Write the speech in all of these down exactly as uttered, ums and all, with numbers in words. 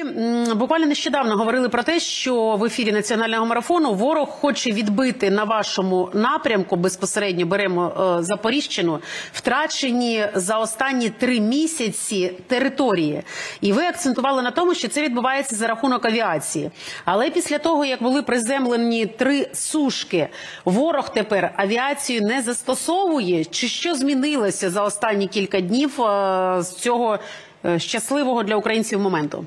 буквально нещодавно говорили про те, що в ефірі національного марафону ворог хоче відбити на вашому напрямку, безпосередньо беремо е, Запоріжчину, втрачені за останні три місяці території. І ви акцентували на тому, що це відбувається за рахунок авіації. Але після того, як були приземлені три сушки, ворог тепер авіацію не застосовує? Чи що змінилося за останні кілька днів е, з цього щасливого для українців моменту?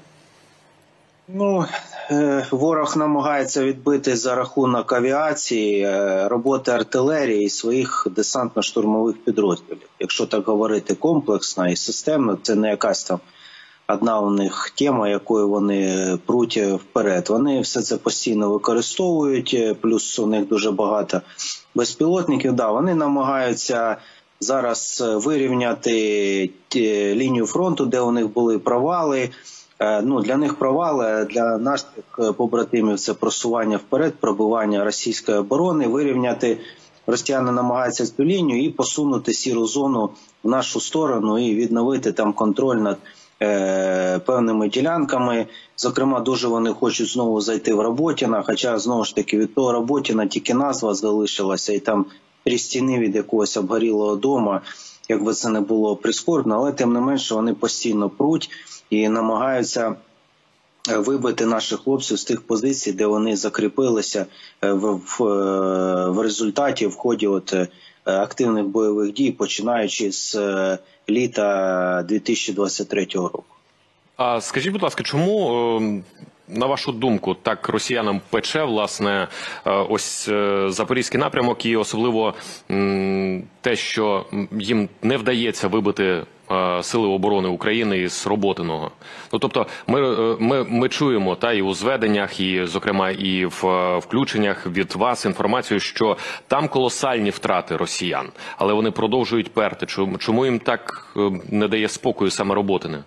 Ну, ворог намагається відбити за рахунок авіації, роботи артилерії і своїх десантно-штурмових підрозділів. Якщо так говорити комплексно і системно, це не якась там одна у них тема, якою вони пруть вперед. Вони все це постійно використовують, плюс у них дуже багато безпілотників. Да, вони намагаються зараз вирівняти лінію фронту, де у них були провали. Ну, для них провали, для наших побратимів це просування вперед, пробивання російської оборони, вирівняти. Росіяни намагаються цю лінію і посунути сіру зону в нашу сторону і відновити там контроль над е, певними ділянками. Зокрема, дуже вони хочуть знову зайти в Роботіно, хоча, знову ж таки, від того Роботіна тільки назва залишилася, і там три стіни від якогось обгорілого дому, якби це не було прискорбно, але тим не менше вони постійно пруть і намагаються вибити наших хлопців з тих позицій, де вони закріпилися в, в, в результаті в ході от активних бойових дій, починаючи з літа дві тисячі двадцять третього року. А скажіть, будь ласка, чому, на вашу думку, так росіянам пече, власне, ось Запорізький напрямок і особливо те, що їм не вдається вибити Сили оборони України із Роботиного? Ну, тобто, ми, ми, ми чуємо та, і у зведеннях, і, зокрема, і в включеннях від вас інформацію, що там колосальні втрати росіян, але вони продовжують перти. Чому, чому їм так не дає спокою саме Роботине?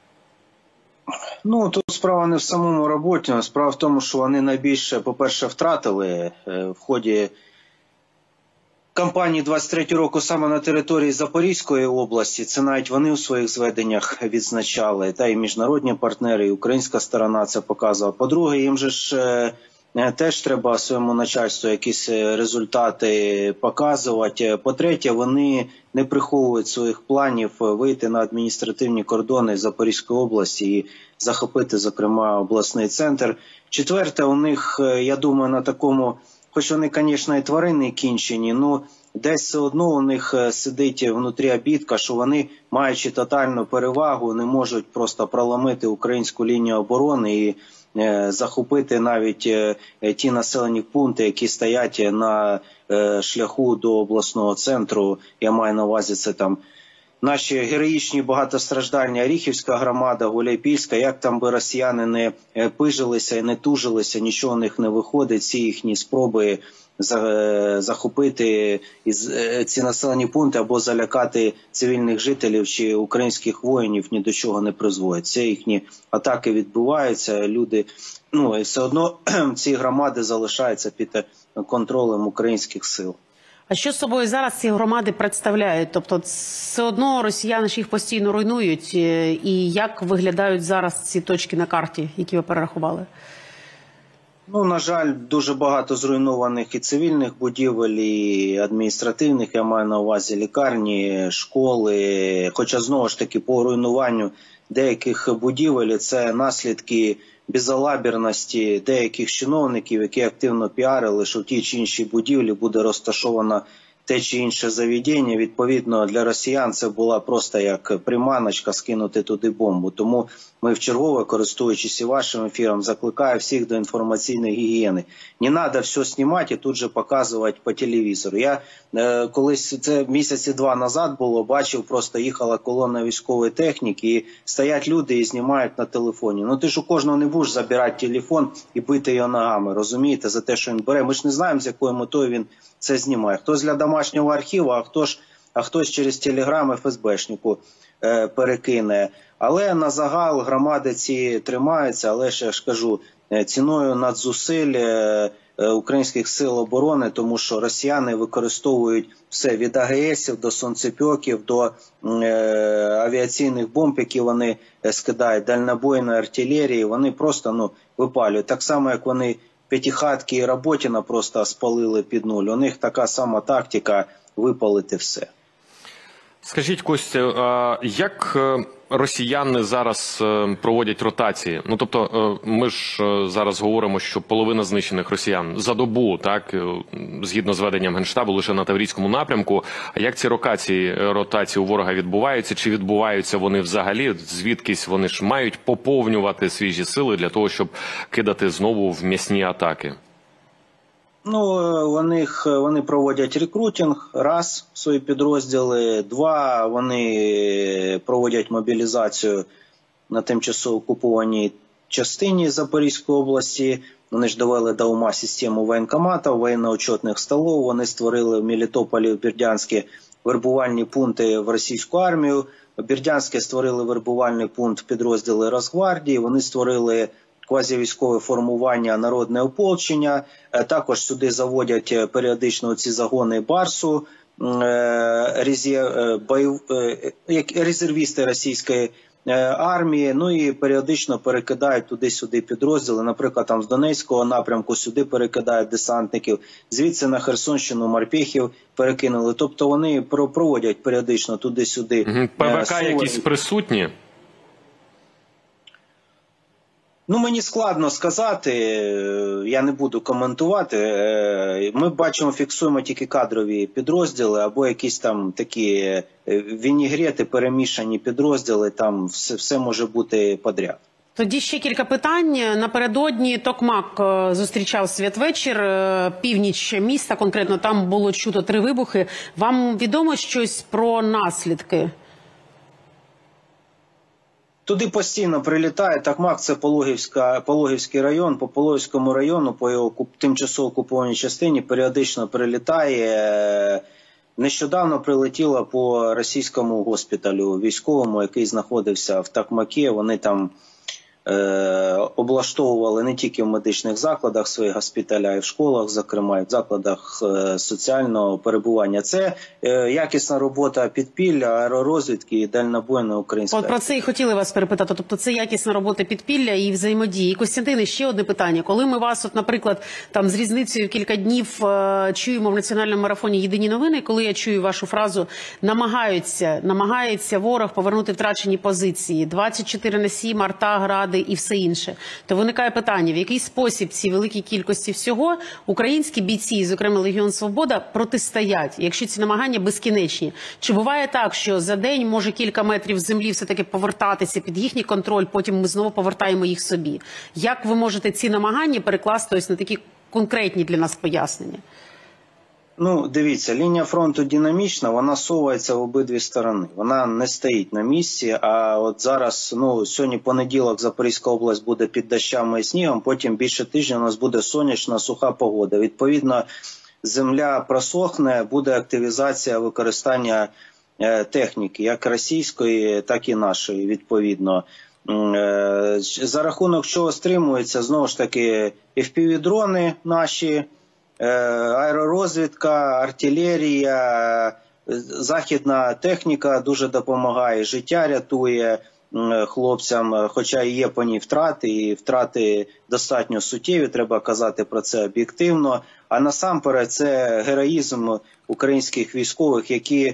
Ну, тут справа не в самому Роботіно, справа в тому, що вони найбільше, по-перше, втратили в ході кампанії двадцять третього року саме на території Запорізької області. Це навіть вони у своїх зведеннях відзначали, та і міжнародні партнери, і українська сторона це показувала. По-друге, їм же ж теж треба своєму начальству якісь результати показувати. По-третє, вони не приховують своїх планів вийти на адміністративні кордони Запорізької області і захопити, зокрема, обласний центр. Четверте, у них, я думаю, на такому, хоч вони, звісно, і тварини кінчені, ну десь все одно у них сидить внутрі обідка, що вони, маючи тотальну перевагу, не можуть просто проломити українську лінію оборони і захопити навіть ті населені пункти, які стоять на шляху до обласного центру. Я маю на увазі, це там наші героїчні багатостраждальні Оріхівська громада, Гуляйпільська, як там би росіяни не пижилися і не тужилися, нічого у них не виходить, всі їхні спроби захопити ці населені пункти або залякати цивільних жителів чи українських воїнів ні до чого не призводять. Це їхні атаки відбуваються, люди, ну і все одно ці громади залишаються під контролем українських сил. А що з собою зараз ці громади представляють? Тобто все одно росіяни ж їх постійно руйнують. І як виглядають зараз ці точки на карті, які ви перерахували? Ну, на жаль, дуже багато зруйнованих і цивільних будівель, і адміністративних, я маю на увазі лікарні, школи. Хоча, знову ж таки, по руйнуванню деяких будівель це наслідки безалаберності деяких чиновників, які активно піарили, що в тій чи іншій будівлі буде розташовано те чи інше заведення. Відповідно, для росіян це була просто як приманочка скинути туди бомбу. Тому ми вчергове, користуючись і вашим ефіром, закликаю всіх до інформаційної гігієни. Не треба все знімати і тут же показувати по телевізору. Я е, колись, це місяці два назад було, бачив, просто їхала колона військової техніки і стоять люди і знімають на телефоні. Ну ти ж у кожного не будеш забирати телефон і бити його ногами, розумієте, за те, що він бере. Ми ж не знаємо, з якою метою він це знімає. Хтось для домашнього архіву, а хтось, а хтось через телеграм еф ес бешнику е, перекине. Але на загал громади ці тримаються, але ж я ж кажу, ціною надзусиль українських сил оборони, тому що росіяни використовують все від А Ге Есів до сонцепьоків, до е, авіаційних бомб, які вони скидають, дальнобойної артилерії, вони просто ну, випалюють. Так само, як вони П'ятихатки і Роботіна просто спалили під нуль. У них така сама тактика випалити все. Скажіть, Костя, як росіяни зараз проводять ротації? Ну, тобто, ми ж зараз говоримо, що половина знищених росіян за добу, так, згідно з веденням Генштабу, лише на Таврійському напрямку. А як ці ротації, ротації у ворога відбуваються? Чи відбуваються вони взагалі? Звідкись вони ж мають поповнювати свіжі сили для того, щоб кидати знову в м'ясні атаки? Ну, вони, вони проводять рекрутинг, раз, свої підрозділи, два, вони проводять мобілізацію на тимчасово окупованій частині Запорізької області, вони ж довели до ума систему воєнкоматів, воєнно-учетних столів, вони створили в Мелітополі, в Бердянську вербувальні пункти в російську армію, в Бердянську створили вербувальний пункт підрозділи Росгвардії, вони створили квазівійськове формування народне ополчення, також сюди заводять періодично ці загони Барсу, резервісти російської армії, ну і періодично перекидають туди-сюди підрозділи, наприклад, там з Донецького напрямку сюди перекидають десантників, звідси на Херсонщину морпехів перекинули, тобто вони проводять періодично туди-сюди. ПВК якісь присутні? Ну, мені складно сказати, я не буду коментувати. Ми бачимо, фіксуємо тільки кадрові підрозділи або якісь там такі вінігрети, перемішані підрозділи, там все, все може бути подряд. Тоді ще кілька питань. Напередодні Токмак зустрічав святвечір, північ міста, конкретно там було чуто три вибухи. Вам відомо щось про наслідки? Туди постійно прилітає. Токмак – це Пологівська, Пологівський район. По Пологівському району, по його тимчасово окупованій частині, періодично прилітає. Нещодавно прилетіло по російському госпіталю військовому, який знаходився в Токмакі. Вони там е, облаштовували не тільки в медичних закладах свої госпіталя, і в школах, зокрема, і в закладах е, соціального перебування. Це е, якісна робота підпілля, аеророзвідки і дальнобойної української. От про це і хотіли вас перепитати. Тобто це якісна робота підпілля і взаємодії. І, Костянтине, ще одне питання. Коли ми вас, от, наприклад, там з різницею кілька днів е, чуємо в національному марафоні «Єдині новини», коли я чую вашу фразу «намагаються, намагається ворог повернути втрачені позиції, двадцять чотири на сім, арта, гради і все інше», то виникає питання, в який спосіб цій великій кількості всього українські бійці, зокрема Легіон Свобода, протистоять, якщо ці намагання безкінечні. Чи буває так, що за день може кілька метрів землі все-таки повертатися під їхній контроль, потім ми знову повертаємо їх собі? Як ви можете ці намагання перекласти ось на такі конкретні для нас пояснення? Ну, дивіться, лінія фронту динамічна, вона совається в обидві сторони. Вона не стоїть на місці, а от зараз, ну, сьогодні понеділок Запорізька область буде під дощами і снігом, потім більше тижня у нас буде сонячна, суха погода. Відповідно, земля просохне, буде активізація використання е, техніки, як російської, так і нашої, відповідно. Е, за рахунок чого стримується, знову ж таки, еф пі ві-дрони наші, аеророзвідка, артилерія, західна техніка дуже допомагає, життя рятує хлопцям, хоча і є по ній втрати, і втрати достатньо суттєві, треба казати про це об'єктивно. А насамперед це героїзм українських військових, які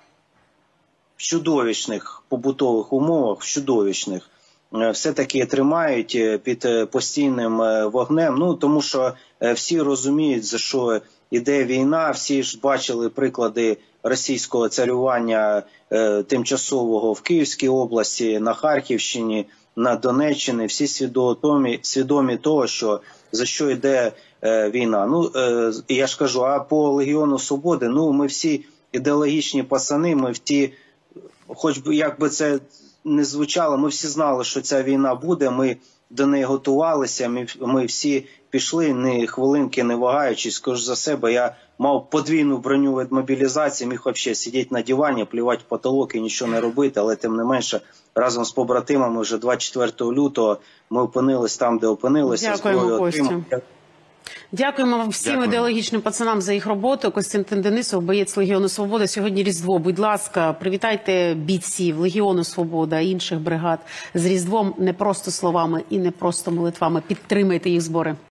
в чудовищних побутових умовах, в чудовищних, все-таки тримають під постійним вогнем, ну, тому що всі розуміють, за що йде війна, всі ж бачили приклади російського царювання е, тимчасового в Київській області, на Харківщині, на Донеччині, всі свідомі, свідомі того, що за що йде е, війна. Ну, е, я ж кажу, а по Легіону Свободи, ну, ми всі ідеологічні пацани, ми всі, хоч би, як би це не звучало, ми всі знали, що ця війна буде, ми до неї готувалися, ми, ми всі пішли, ні хвилинки не вагаючись, скажу за себе, я мав подвійну броню від мобілізації, міг взагалі сидіти на дивані, плювати в потолок і нічого не робити, але тим не менше, разом з побратимами вже двадцять четвертого лютого ми опинились там, де опинилися. Дякуємо, Костю. Дякуємо всім Дякуємо. ідеологічним пацанам за їх роботу. Костянтин Денисов, боєць Легіону Свобода. Сьогодні Різдво. Будь ласка, привітайте бійців Легіону Свобода, інших бригад з Різдвом не просто словами і не просто молитвами. Підтримайте їх збори.